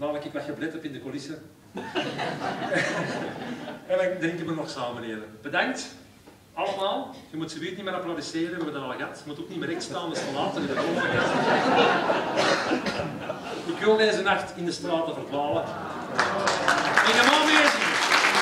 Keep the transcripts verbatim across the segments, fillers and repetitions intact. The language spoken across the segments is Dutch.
nadat ik wat geblet heb in de coulissen. En dan denken we nog samen even. Bedankt, allemaal. Je moet zoiets niet meer applaudisseren, we hebben dat al gehad. Je moet ook niet meer recht staan, dat is te laat. Ik wil deze nacht in de straten verdwalen. En ga maar mee zien.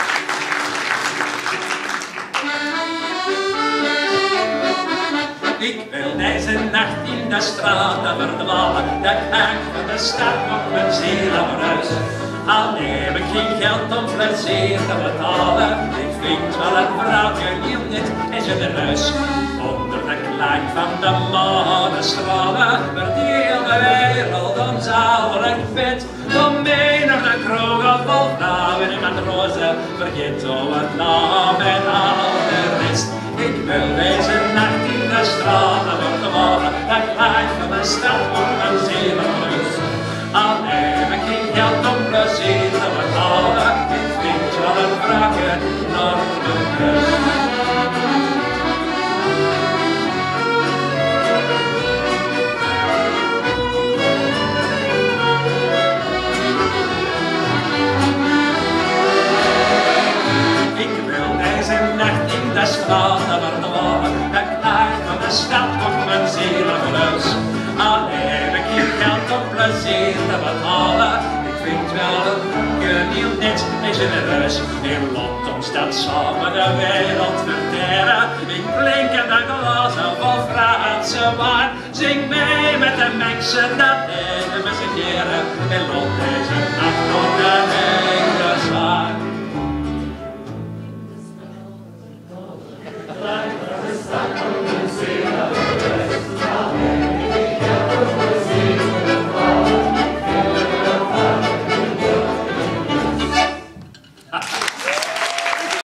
Ik wil deze nacht in de straten verdwalen, de knaak van de stad op mijn ziel aan huis. Al heb ik geen geld om plezier te betalen, ik vind wel een vrouwtje heel net en genereus. Onder de klank van de manestralen wordt die hele wereld ons ouderlijk vet. Kom mee naar de kroegen vol vrouwen en matrozen, vergeet zo het naam en al de rest. Ik wil deze nacht in de straten verdwalen, de klank van de stad op mijn zielenhuis. Al heb ik geen geld om plezier te betalen, ik vind wel een vraagje naar de kust. Ik wil deze nacht in de straten verdwalen, de klank van de stad op mijn zielenhuis. Al heb ik geen geld om plezier te betalen, ik vind wel een boekje heel net en genereus. In Londen staat samen de wereld verteren, in klinkende glazen vol Franse wijn. Zing mee met de mensen, dat deden we ze keren. In Londen is een